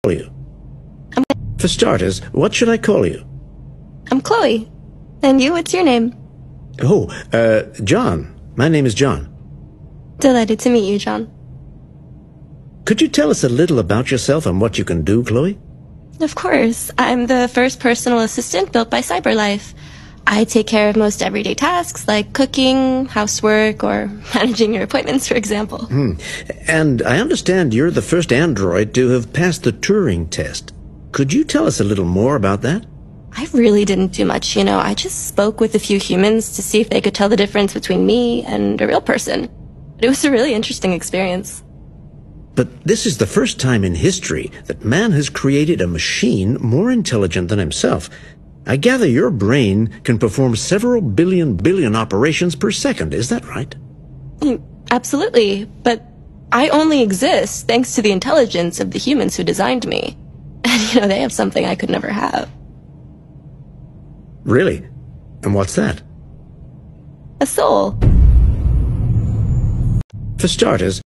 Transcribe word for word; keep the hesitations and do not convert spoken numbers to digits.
call you? I'm, For starters, what should I call you? I'm Chloe. And you, what's your name? Oh, uh, John. My name is John. Delighted to meet you, John. Could you tell us a little about yourself and what you can do, Chloe? Of course. I'm the first personal assistant built by CyberLife. I take care of most everyday tasks like cooking, housework, or managing your appointments, for example. Hmm. And I understand you're the first android to have passed the Turing test. Could you tell us a little more about that? I really didn't do much, you know. I just spoke with a few humans to see if they could tell the difference between me and a real person. But it was a really interesting experience. But this is the first time in history that man has created a machine more intelligent than himself. I gather your brain can perform several billion billion operations per second, is that right? Mm, absolutely, but I only exist thanks to the intelligence of the humans who designed me. And, you know, they have something I could never have. Really? And what's that? A soul. For starters,